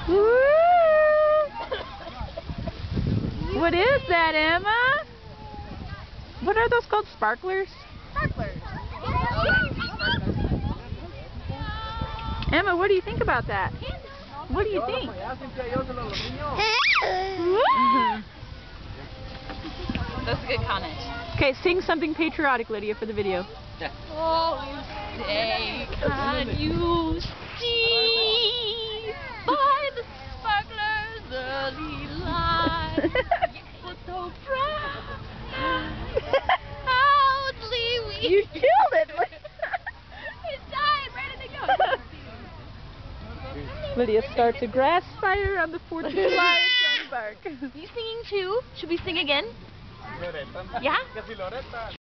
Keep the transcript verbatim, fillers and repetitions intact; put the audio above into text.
What is that, Emma? What are those called? Sparklers? Sparklers. Emma, what do you think about that? What do you think? That's a good comment. Okay, sing something patriotic, Lydia, for the video. Oh, say, can you see by the sparklers early light? We're so proud, proudly we... You killed it! It died right in the go. Lydia starts a grass fire on the fourth of July in Dunbark. You singing too? Should we sing again? Yeah?